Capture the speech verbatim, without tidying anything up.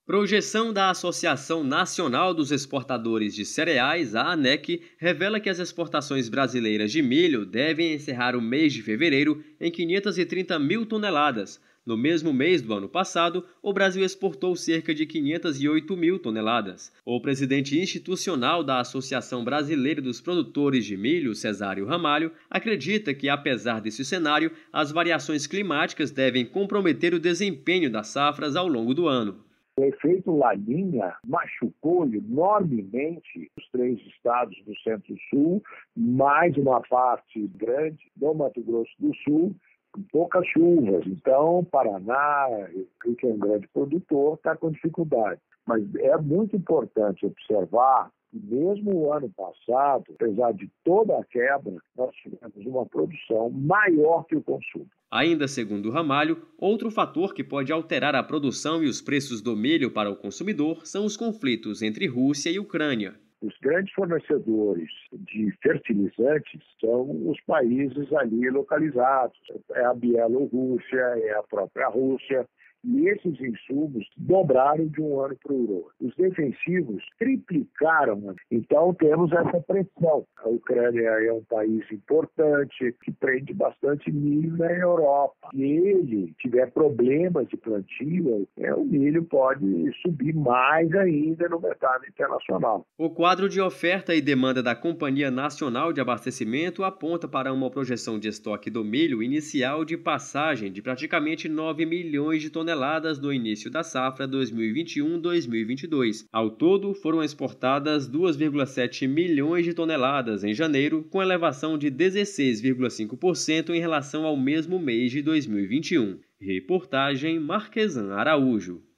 Projeção da Associação Nacional dos Exportadores de Cereais, a ANEC, revela que as exportações brasileiras de milho devem encerrar o mês de fevereiro em quinhentas e trinta mil toneladas. No mesmo mês do ano passado, o Brasil exportou cerca de quinhentas e oito mil toneladas. O presidente institucional da Associação Brasileira dos Produtores de Milho, Cesário Ramalho, acredita que, apesar desse cenário, as variações climáticas devem comprometer o desempenho das safras ao longo do ano. O efeito Laninha machucou enormemente os três estados do Centro-Sul, mais uma parte grande do Mato Grosso do Sul, com poucas chuvas. Então, Paraná, que é um grande produtor, está com dificuldade. Mas é muito importante observar que mesmo o ano passado, apesar de toda a quebra, nós tivemos uma produção maior que o consumo. Ainda segundo Ramalho, outro fator que pode alterar a produção e os preços do milho para o consumidor são os conflitos entre Rússia e Ucrânia. Os grandes fornecedores de fertilizantes são os países ali localizados. É a Bielorrússia, é a própria Rússia. E esses insumos dobraram de um ano para o outro. Os defensivos triplicaram. Então temos essa pressão. A Ucrânia é um país importante, que prende bastante milho na Europa. Se ele tiver problemas de plantio, é, o milho pode subir mais ainda no mercado internacional. O quadro de oferta e demanda da Companhia Nacional de Abastecimento aponta para uma projeção de estoque do milho inicial de passagem de praticamente nove milhões de toneladas no início da safra dois mil e vinte e um dois mil e vinte e dois. Ao todo, foram exportadas duas vírgula sete milhões de toneladas em janeiro, com elevação de dezesseis vírgula cinco por cento em relação ao mesmo mês de dois mil e vinte e um. Reportagem Marquesan Araújo.